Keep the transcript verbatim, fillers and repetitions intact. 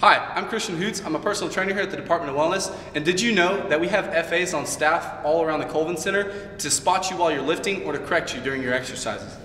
Hi, I'm Christian Hoots. I'm a personal trainer here at the Department of Wellness. And did you know that we have F As on staff all around the Colvin Center to spot you while you're lifting or to correct you during your exercises?